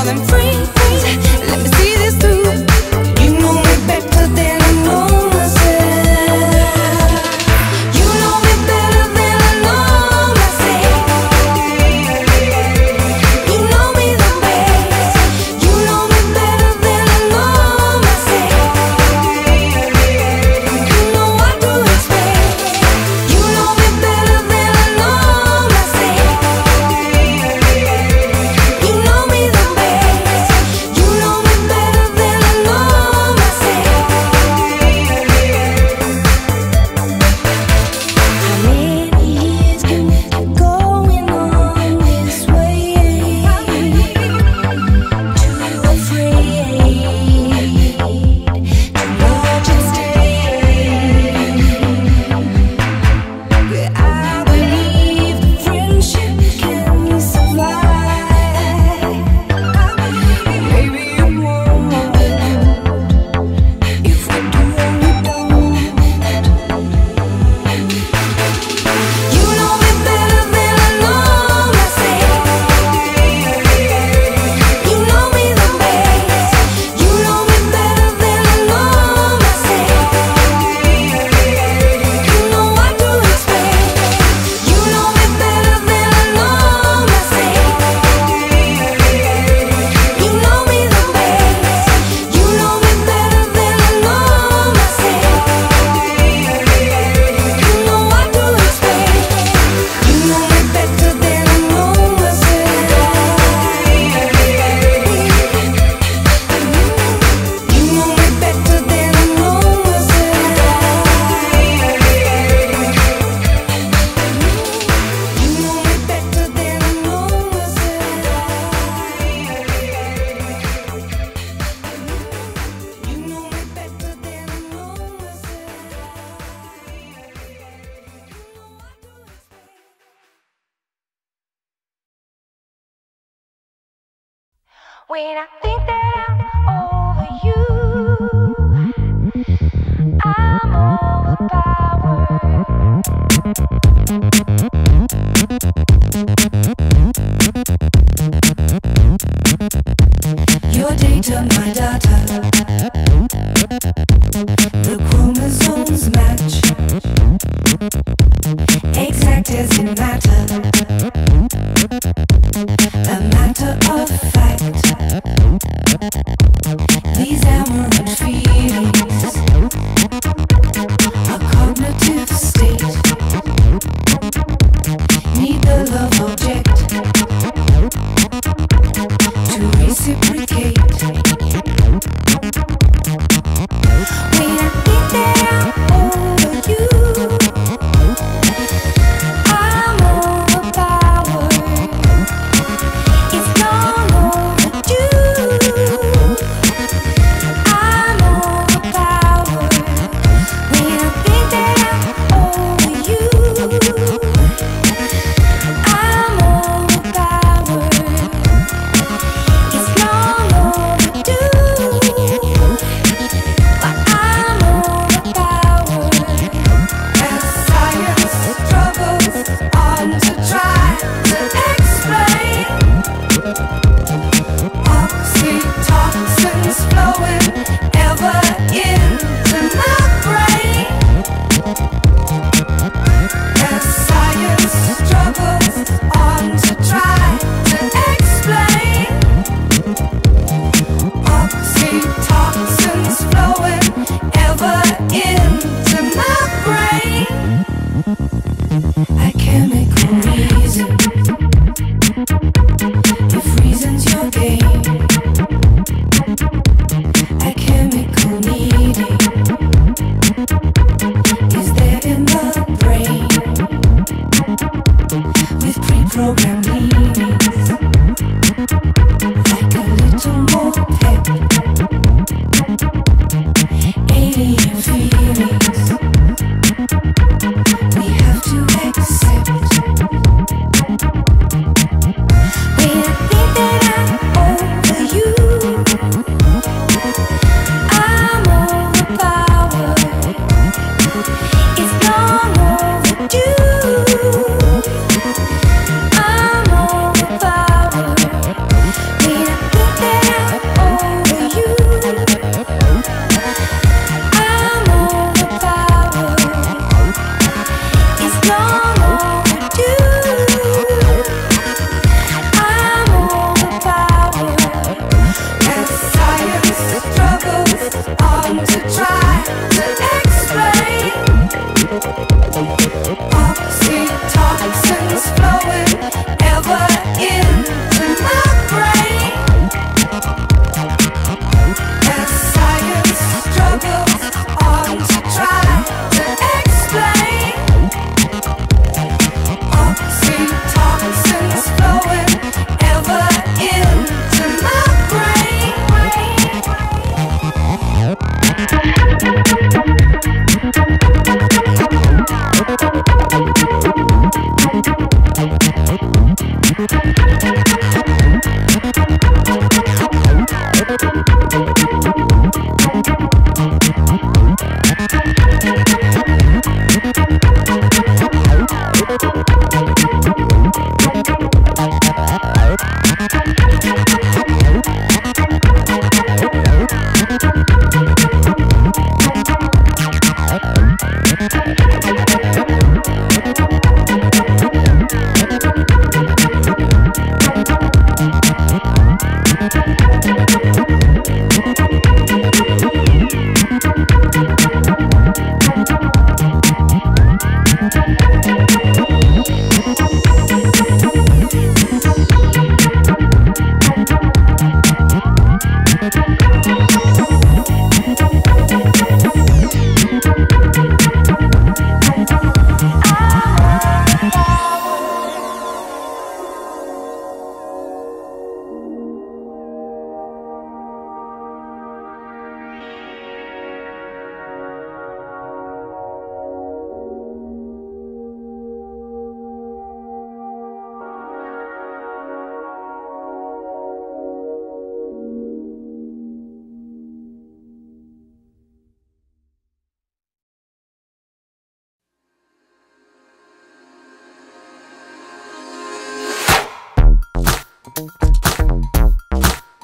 more than friends. Let me see this through. You know me better than I know myself. You know me better than I know myself. You know me the best. You know me better than I know myself. You know what to expect. You know me better than I know myself. You know me the best. You know me better than I know myself. How many years can we keep going on this way? Too afraid to watch and stay. But I believe that friendship can survive. Maybe it won't if we do or we don't. You know me better than I know myself. You know me the best. You know me better than I know myself. You know what to expect. You know me better than I know myself. You know me the best. You know me better than I know myself. You know what to expect. You know me better than I know myself. You know me better than I know myself. You know me better than I know myself. You know me better than I know myself. When I think that I'm over you, I'm overpowered. Your data, my data, the chromosomes match, exact as in matter, a matter of fact. These aberrant feelings, a cognitive state, need the love object to reciprocate. When I think that I'm over you, I'm overpowered. It's long overdue. I'm overpowered. When I think that I'm over you, I'm overpowered. It's long overdue.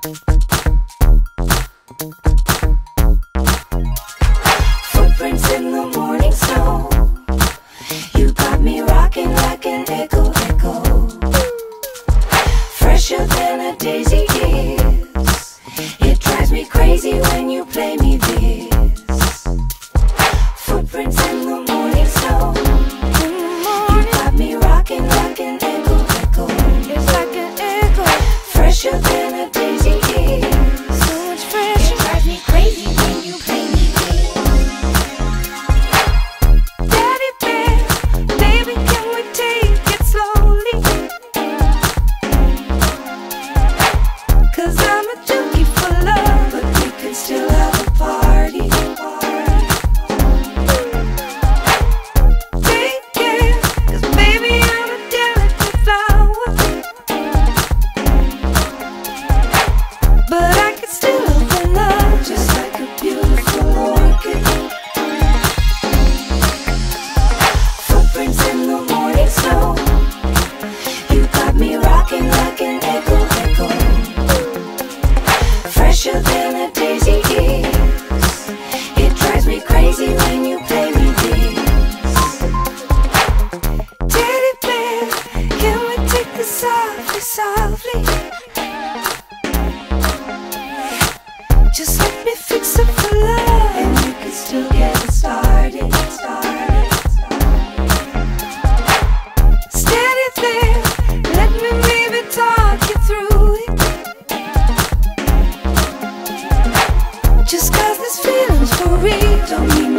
Footprints in the morning snow. You got me rocking like an echo, echo. Fresher than a daisy is. It drives me crazy when you play me this. Footprints in the morning snow. You got me rocking like an echo, echo. It's like an echo. Fresher than a daisy is. So much fresher. It drives me crazy when you play me this. Daddy bear, baby, can we take it slowly? 'Cause I'm a junkie for love, but we can still have a party. Take care, 'cause baby, I'm a delicate flower. But I can still open up just like a beautiful orchid. Footprints in the morning snow. You got me rocking like an echo, echo. Fresher than a daisy is. It drives me crazy when you play me this. Teddy bear, can we take this softly, softly? Just let me fix it for love, and we can still get it started, started. Steady there, let me maybe talk you through it. Just 'cause this feeling's for real don't mean